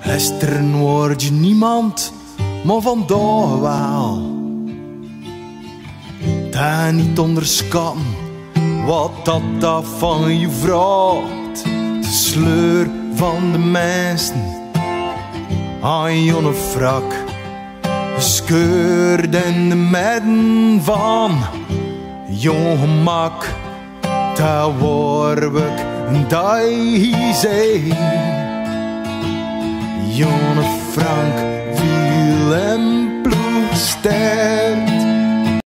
Gisteren word je niemand, maar vandaag wel. Dan niet onderschatten wat dat van je vraagt. De sleur van de mensen aan je frak, gescheurd in de midden van je gemak. Daar word ik dat je zei. Jonne Frank viel en ploeg sterft.